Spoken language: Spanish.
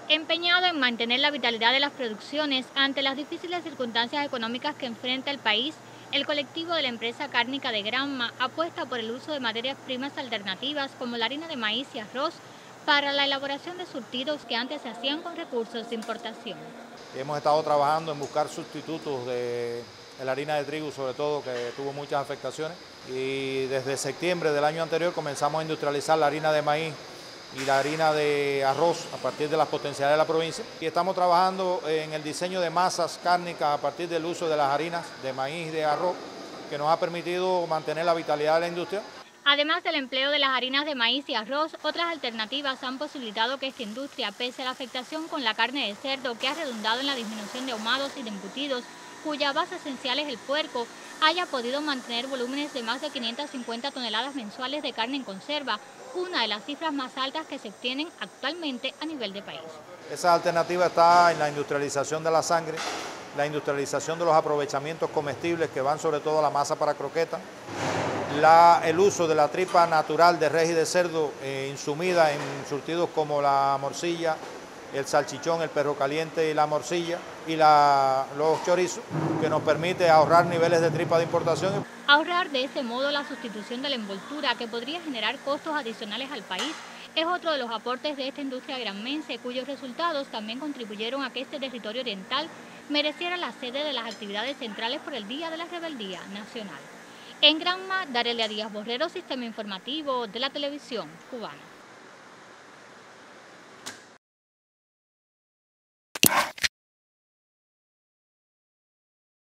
Empeñado en mantener la vitalidad de las producciones ante las difíciles circunstancias económicas que enfrenta el país, el colectivo de la empresa cárnica de Granma apuesta por el uso de materias primas alternativas como la harina de maíz y arroz para la elaboración de surtidos que antes se hacían con recursos de importación. Hemos estado trabajando en buscar sustitutos de la harina de trigo, sobre todo, que tuvo muchas afectaciones. Y desde septiembre del año anterior comenzamos a industrializar la harina de maíz y la harina de arroz a partir de las potencialidades de la provincia. Y estamos trabajando en el diseño de masas cárnicas a partir del uso de las harinas de maíz y de arroz, que nos ha permitido mantener la vitalidad de la industria. Además del empleo de las harinas de maíz y arroz, otras alternativas han posibilitado que esta industria, pese a la afectación con la carne de cerdo que ha redundado en la disminución de ahumados y de embutidos, cuya base esencial es el puerco, haya podido mantener volúmenes de más de 550 toneladas mensuales de carne en conserva, una de las cifras más altas que se obtienen actualmente a nivel de país. Esa alternativa está en la industrialización de la sangre, la industrialización de los aprovechamientos comestibles que van sobre todo a la masa para croquetas, el uso de la tripa natural de res y de cerdo insumida en surtidos como la morcilla, el salchichón, el perro caliente y la morcilla y los chorizos, que nos permite ahorrar niveles de tripa de importación. Ahorrar de ese modo la sustitución de la envoltura, que podría generar costos adicionales al país, es otro de los aportes de esta industria granmense, cuyos resultados también contribuyeron a que este territorio oriental mereciera la sede de las actividades centrales por el Día de la Rebeldía Nacional. En Granma, Darelia Díaz Borrero, Sistema Informativo de la Televisión Cubana.